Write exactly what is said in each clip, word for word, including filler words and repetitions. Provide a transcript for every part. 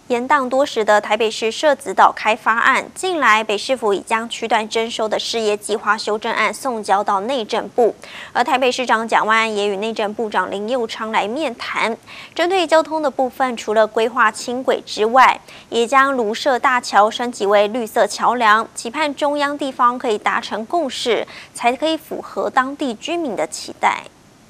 延宕多时的台北市社子岛开发案，近来北市府已将区段征收的事业计划修正案送交到内政部，而台北市长蒋万安也与内政部长林右昌来面谈。针对交通的部分，除了规划轻轨之外，也将芦社大桥升级为绿色桥梁，期盼中央地方可以达成共识，才可以符合当地居民的期待。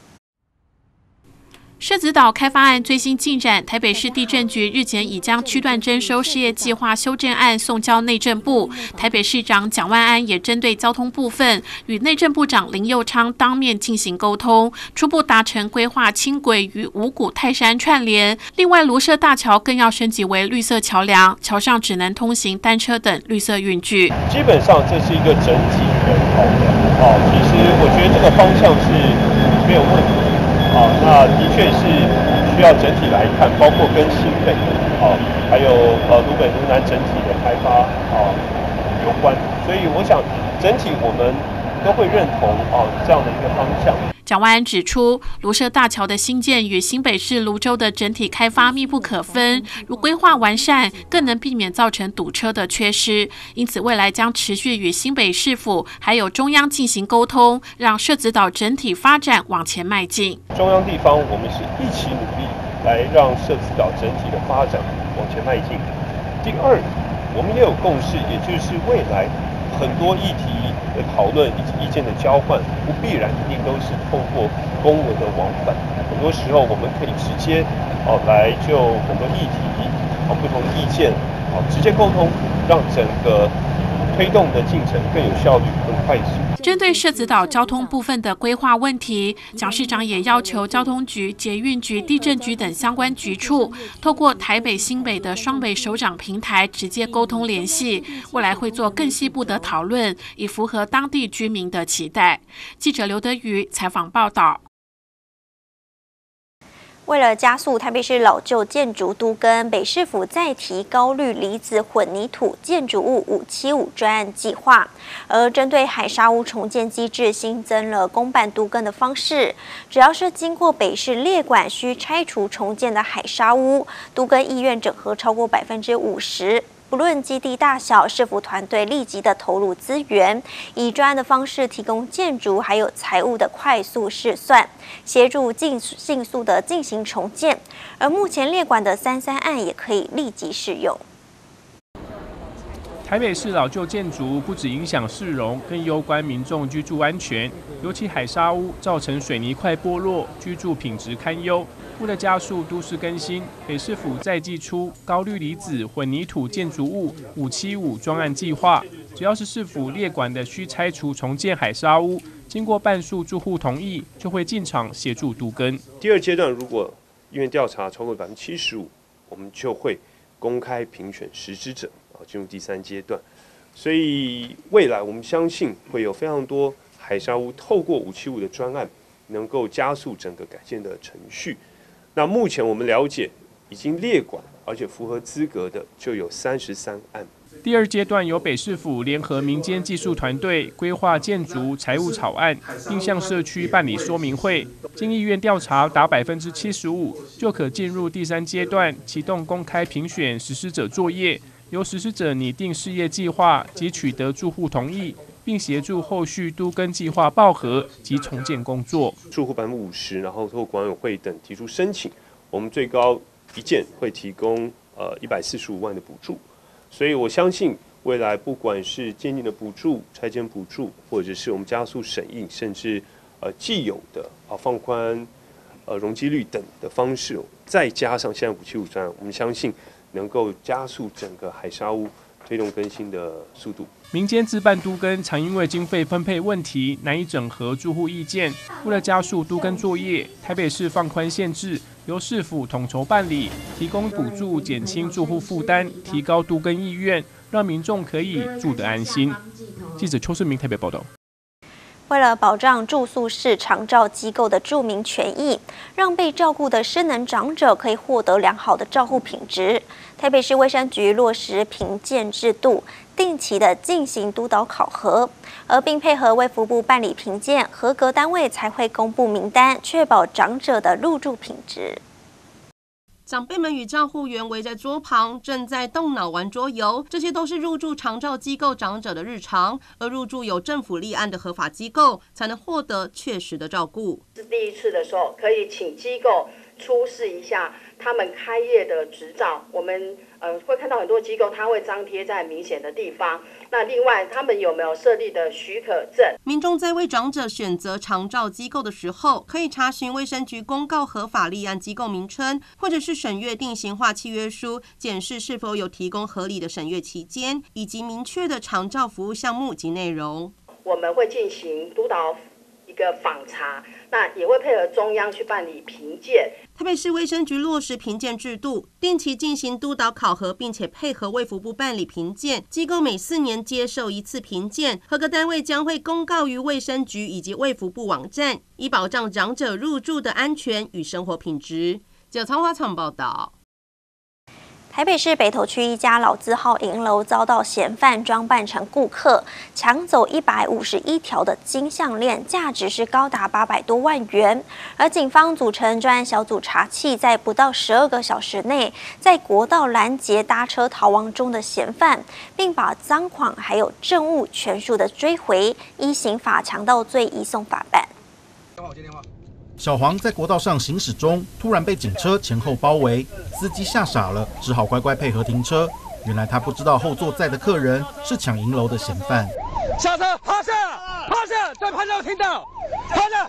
社子岛开发案最新进展，台北市地政局日前已将区段征收事业计划修正案送交内政部。台北市长蒋万安也针对交通部分，与内政部长林右昌当面进行沟通，初步达成规划轻轨与五股泰山串联。另外，芦社大桥更要升级为绿色桥梁，桥上只能通行单车等绿色运具。 基本上这是一个整体的考量哦。其实我觉得这个方向是没有问题。 啊，那的确是需要整体来看，包括跟新北啊，还有呃芦北、芦南整体的开发啊有关，所以我想整体我们都会认同啊这样的一个方向。 蒋万安指出，芦社大桥的兴建与新北市芦洲的整体开发密不可分，如规划完善，更能避免造成堵车的缺失。因此，未来将持续与新北市府还有中央进行沟通，让社子岛整体发展往前迈进。 中央地方，我们是一起努力来让社子岛整体的发展往前迈进。第二，我们也有共识，也就是未来很多议题 的讨论以及意见的交换，不必然一定都是透过公文的往返。很多时候，我们可以直接哦来就很多议题哦不同意见哦直接沟通，让整个推动的进程更有效率、更快速。 针对社子岛交通部分的规划问题，蒋市长也要求交通局、捷运局、地政局等相关局处，透过台北、新北的双北首长平台直接沟通联系，未来会做更细部的讨论，以符合当地居民的期待。记者刘德瑜采访报道。 为了加速台北市老旧建筑都更，北市府再提高氯离子混凝土建筑物五七五专案计划，而针对海砂屋重建机制新增了公办都更的方式，只要是经过北市列管需拆除重建的海砂屋，都更意愿整合超过百分之五十。 不论基地大小，市府团队立即的投入资源，以专案的方式提供建筑还有财务的快速试算，协助尽迅速的进行重建。而目前列管的三三案也可以立即适用。 台北市老旧建筑不只影响市容，更攸关民众居住安全。尤其海砂屋造成水泥块剥落，居住品质堪忧。为了加速都市更新，北市府再祭出高氯离子混凝土建筑物五七五专案计划，只要是市府列管的需拆除重建海砂屋，经过半数住户同意，就会进场协助都更。 第二阶段，如果意愿调查超过百分之七十五，我们就会公开评选实施者。 进入第三阶段，所以未来我们相信会有非常多海砂屋透过五七五的专案，能够加速整个改建的程序。那目前我们了解，已经列管而且符合资格的就有三十三案。 第二阶段由北市府联合民间技术团队规划建筑财务草案，并向社区办理说明会。经意愿调查达百分之七十五，就可进入第三阶段，启动公开评选实施者作业。 由实施者拟定事业计划及取得住户同意，并协助后续都更计划报核及重建工作。 住户百分之五十，然后透过管委会等提出申请，我们最高一件会提供呃一百四十五万的补助。所以我相信未来不管是建定的补助、拆迁补助，或者是我们加速审议，甚至呃既有的啊放宽呃容积率等的方式，再加上现在五七五专案，我们相信 能够加速整个海砂屋推动更新的速度。 民间自办都更常因为经费分配问题难以整合住户意见，为了加速都更作业，台北市放宽限制，由市府统筹办理，提供补助，减轻住户负担，提高都更意愿，让民众可以住得安心。记者邱世明台北报道。 为了保障住宿式长照机构的住民权益，让被照顾的失能长者可以获得良好的照护品质，台北市卫生局落实评鉴制度，定期的进行督导考核，而并配合卫福部办理评鉴，合格单位才会公布名单，确保长者的入住品质。 长辈们与照护员围在桌旁，正在动脑玩桌游，这些都是入住长照机构长者的日常。而入住有政府立案的合法机构，才能获得确实的照顾。 是第一次的时候，可以请机构出示一下他们开业的执照。我们呃会看到很多机构，它会张贴在明显的地方。那另外，他们有没有设立的许可证？ 民众在为长者选择长照机构的时候，可以查询卫生局公告合法立案机构名称，或者是审阅定型化契约书，检视是否有提供合理的审阅期间，以及明确的长照服务项目及内容。 我们会进行督导一个访查，那也会配合中央去办理评鉴。 台北市卫生局落实评鉴制度，定期进行督导考核，并且配合卫福部办理评鉴。机构每四年接受一次评鉴，合格单位将会公告于卫生局以及卫福部网站，以保障长者入住的安全与生活品质。记者曹华昌报道。 台北市北投区一家老字号银楼遭到嫌犯装扮成顾客，抢走一百五十一条的金项链，价值是高达八百多万元。而警方组成专案小组查缉，在不到十二个小时内，在国道拦截搭车逃亡中的嫌犯，并把赃款还有证物全数的追回，依刑法强盗罪移送法办。 小黄在国道上行驶中，突然被警车前后包围，司机吓傻了，只好乖乖配合停车。原来他不知道后座载的客人是抢银楼的嫌犯。 下车，趴下，趴下，在趴下，听到，趴下，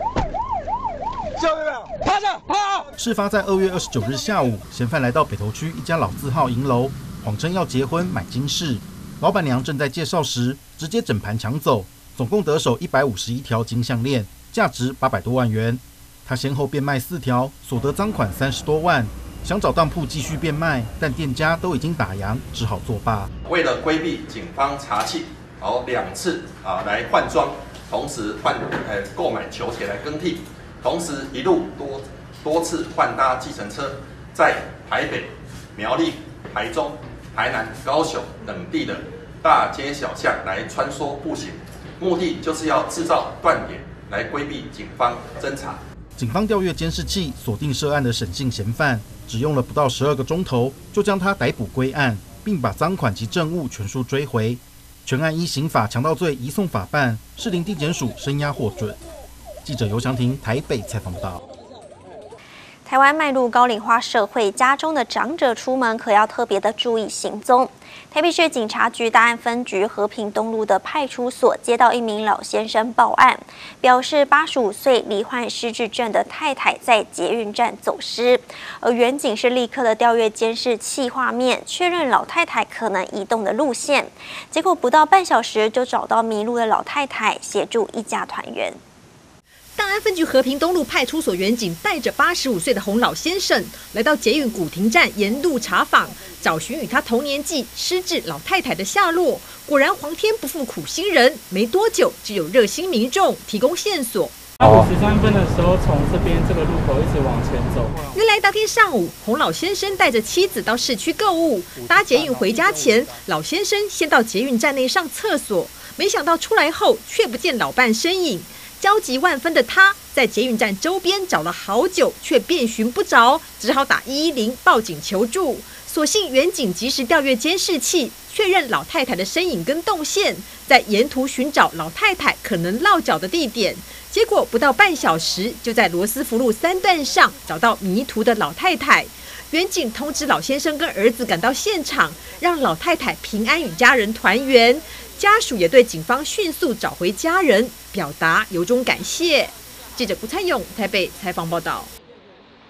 下面趴下，趴。 事发在二月二十九日下午，嫌犯来到北投区一家老字号银楼，谎称要结婚买金饰。老板娘正在介绍时，直接整盘抢走，总共得手一百五十一条金项链。价值八百多万元，他先后变卖四条，所得赃款三十多万。想找当铺继续变卖，但店家都已经打烊，只好作罢。 为了规避警方查缉，好两次啊来换装，同时换呃购买球鞋来更替，同时一路多多次换搭计程车，在台北、苗栗、台中、台南、高雄等地的大街小巷来穿梭步行，目的就是要制造断点。来规避警方侦查。 警方调阅监视器，锁定涉案的沈姓嫌犯，只用了不到十二个钟头，就将他逮捕归案，并把赃款及证物全数追回。全案依刑法强盗罪移送法办，士林地检署声押获准。记者尤祥廷台北采访报道。 台湾迈入高龄化社会，家中的长者出门可要特别的注意行踪。台北市警察局大安分局和平东路的派出所接到一名老先生报案，表示八十五岁罹患失智症的太太在捷运站走失，而员警是立刻的调阅监视器画面，确认老太太可能移动的路线，结果不到半小时就找到迷路的老太太，协助一家团圆。 大安分局和平东路派出所员警带着八十五岁的洪老先生来到捷运古亭站沿路查访，找寻与他同年纪失智老太太的下落。果然皇天不负苦心人，没多久就有热心民众提供线索。 五十三分的时候，从这边这个路口一直往前走。 原来当天上午，洪老先生带着妻子到市区购物，搭捷运回家前，老先生先到捷运站内上厕所，没想到出来后却不见老伴身影。焦急万分的他，在捷运站周边找了好久，却遍寻不着，只好打一一零报警求助。所幸员警及时调阅监视器，确认老太太的身影跟动线，在沿途寻找老太太可能落脚的地点。结果不到半小时，就在罗斯福路三段上找到迷途的老太太。员警通知老先生跟儿子赶到现场，让老太太平安与家人团圆。家属也对警方迅速找回家人表达由衷感谢。记者顾灿勇台北采访报道。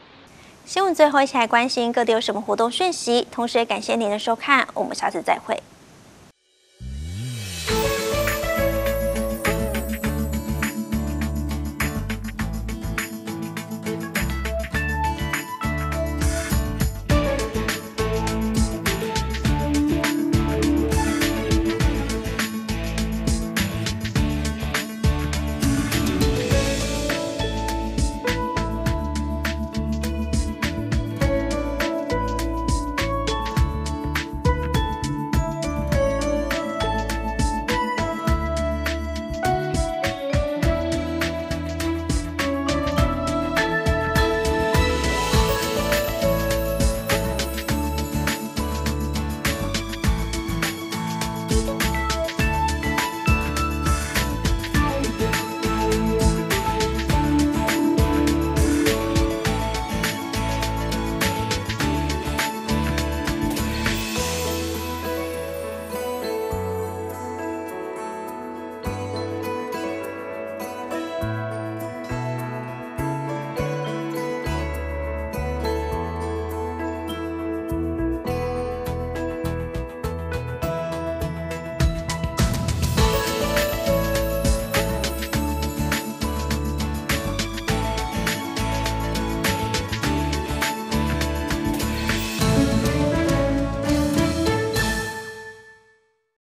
新闻最后一起来关心各地有什么活动讯息，同时也感谢您的收看，我们下次再会。